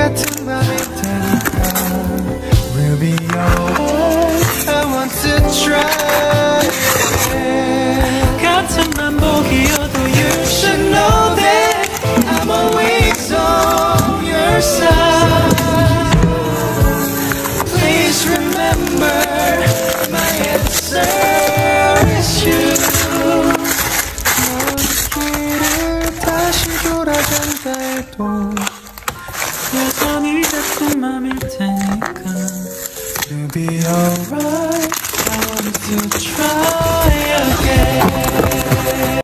같은 맘일 테니까 We'll be alright I want to try 같은 만복이어도 You should know that I'm always on your side Please remember my answer is you 너의 길을 다시 돌아간다 해도 여전히 같은 맘일 테니까 You'll be alright I want to try again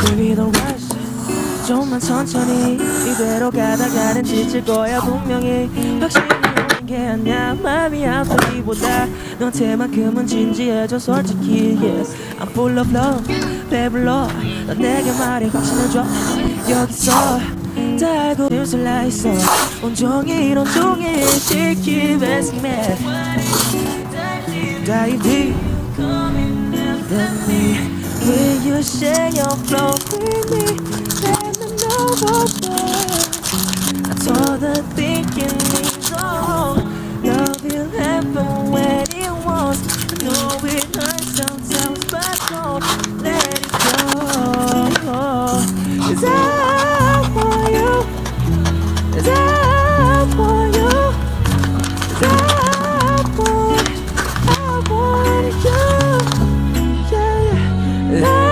Baby don't rush 좀만 천천히 이대로 가다가는 지칠 거야 분명히 확신이 오는 게 아니야 마음이 앞서기보다 너한테만큼은 진지해져 솔직히 yes I'm full of love 배불러 넌 내게 말해 확신을 줘 여기서 다 알고 있을라 있어 온종일 시키 asking me Dive deep Let me Will you share your flow with me Let me know what's what I told her thinking means all Love will happen when it wants I know it hurts sometimes but don't let it go 'Cause I want you 'Cause I want you 'Cause I want you yeah, yeah.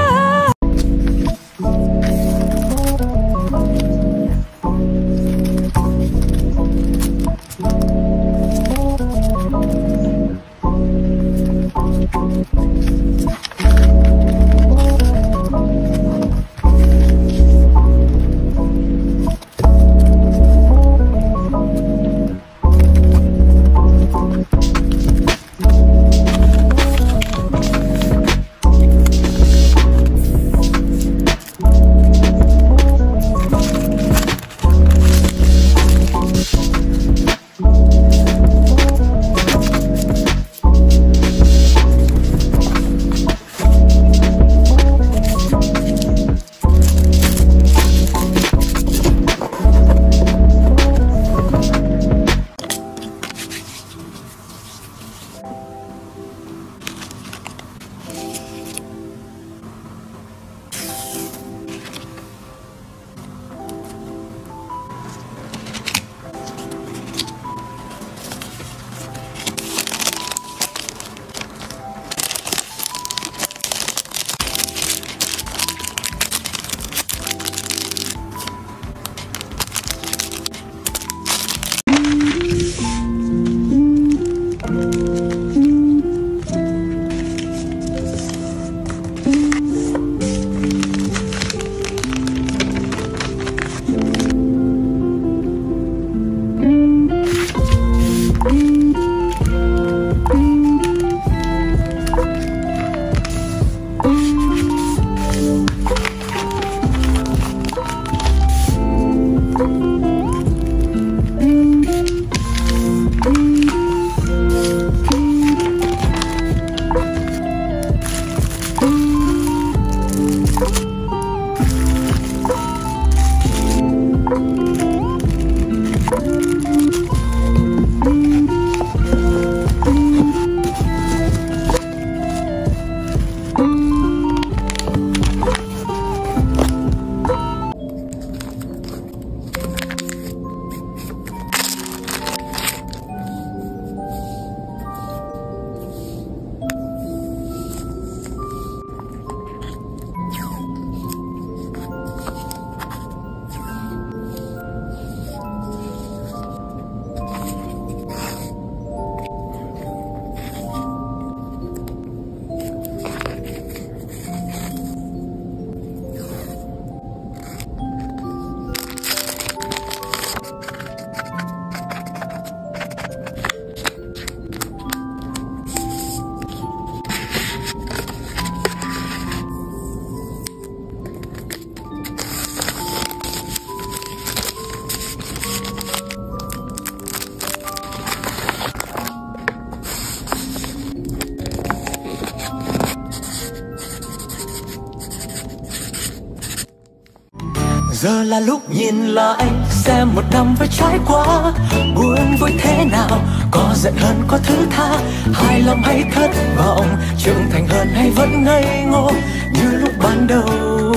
Giờ là lúc nhìn lại xem một năm vừa trải qua, buồn vui thế nào, có giận hơn có thứ tha, hài lòng hay thất vọng, trưởng thành hơn hay vẫn ngây ngô như lúc ban đầu.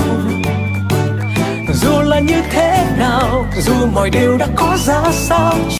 Dù là như thế nào, dù mọi điều đã có ra sao,